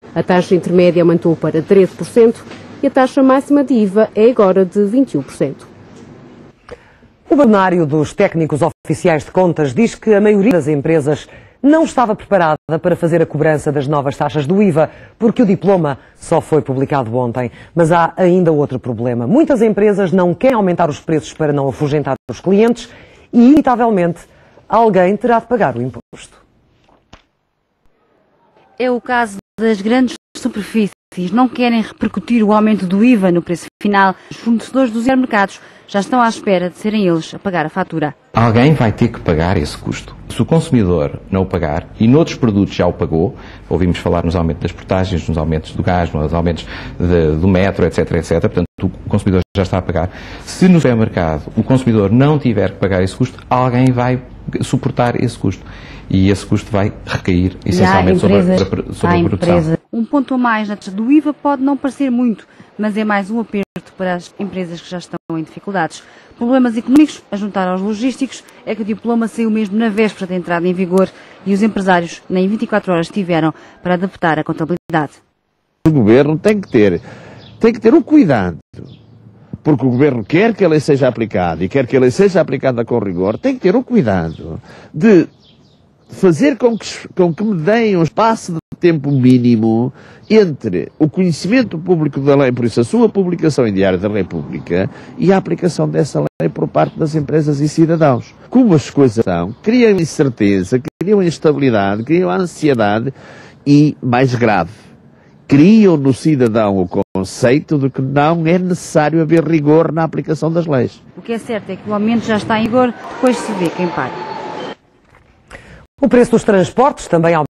A taxa intermédia aumentou para 13% e a taxa máxima de IVA é agora de 21%. O bastonário dos técnicos oficiais de contas diz que a maioria das empresas não estava preparada para fazer a cobrança das novas taxas do IVA, porque o diploma só foi publicado ontem. Mas há ainda outro problema. Muitas empresas não querem aumentar os preços para não afugentar os clientes e, inevitavelmente, alguém terá de pagar o imposto. É o caso das grandes superfícies. Não querem repercutir o aumento do IVA no preço final. Os fornecedores dos supermercados já estão à espera de serem eles a pagar a fatura. Alguém vai ter que pagar esse custo. Se o consumidor não o pagar, e noutros produtos já o pagou, ouvimos falar nos aumentos das portagens, nos aumentos do gás, nos aumentos do metro, etc, etc, portanto o consumidor já está a pagar. Se no supermercado o consumidor não tiver que pagar esse custo, alguém vai suportar esse custo. E esse custo vai recair essencialmente sobre a produção. Um ponto a mais na taxa do IVA pode não parecer muito, mas é mais um aperto para as empresas que já estão em dificuldades. Problemas económicos, a juntar aos logísticos, é que o diploma saiu mesmo na véspera da entrada em vigor e os empresários nem 24 horas tiveram para adaptar a contabilidade. O governo tem que ter o cuidado, porque o governo quer que a lei seja aplicada e quer que a lei seja aplicada com rigor, tem que ter o cuidado de fazer com que me deem um espaço de tempo mínimo entre o conhecimento público da lei, por isso a sua publicação em Diário da República, e a aplicação dessa lei por parte das empresas e cidadãos. Como as coisas são, criam incerteza, criam instabilidade, criam ansiedade e, mais grave, criam no cidadão o conceito de que não é necessário haver rigor na aplicação das leis. O que é certo é que o aumento já está em vigor, depois se vê quem paga. O preço dos transportes também aumenta.